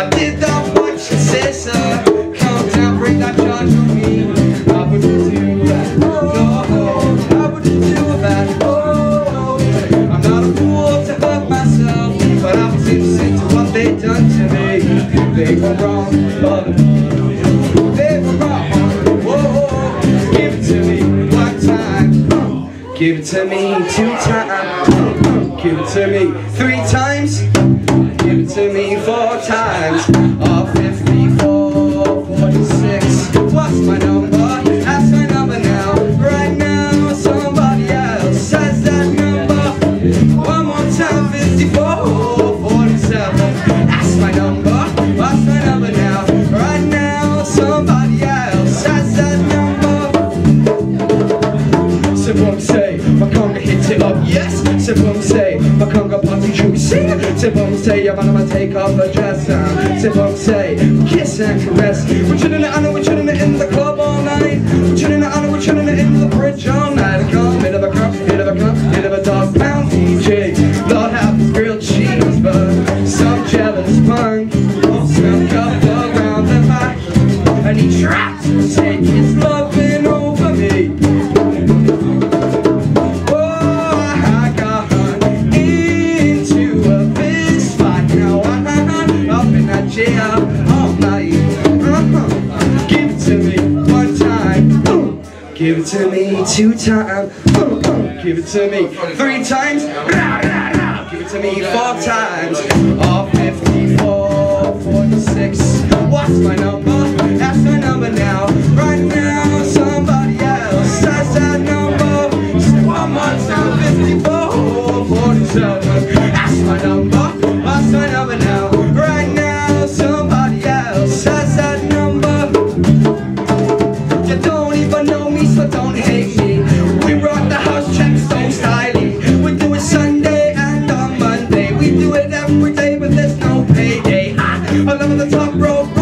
I did not what you said, sir. Come down, bring that charge on me. How would you do that? Oh, how would you do that? Oh, I'm not a fool to hurt myself, but I was innocent to what they done to me. They were wrong, but they were wrong. Whoa, give it to me one time. Give it to me 2 times. Give it to me 3 times. Give it to me 4 times. Oh, 54, 46. What's my number? That's my number now. Right now, somebody else has that number. One more time, 54, 47. That's my number. What's my number now? Right now, somebody else has that number. So what say? My conga hits it up, yes. So what say? My conga party true sing. So what say? Your man, I'ma take off her dress. So what say? Kiss and caress. We're chillin' it, I know we're chillin' it in the club all night. We're chillin' it, I know we're chillin' it in the bridge all night. I come, bit of a cup, bit of a cup, bit of a dog pound DJ. Lord have his grilled cheese, but some jealous punk snuck up around the back, and he tried to take his loving over me. Give it to me 1 time. Give it to me 2 times. Give it to me 3 times. Give it to me 4 times. Oh, 54, 46. What's my number? That's my number now. Right now, somebody else has that number. Say one more time, 54, 47. That's my number. What's my number now? Right now, somebody else has that number. You don't even know me, so don't hate me. We rock the house, check stone styling. We do it Sunday and on Monday. We do it every day, but there's no payday. I love the top rope.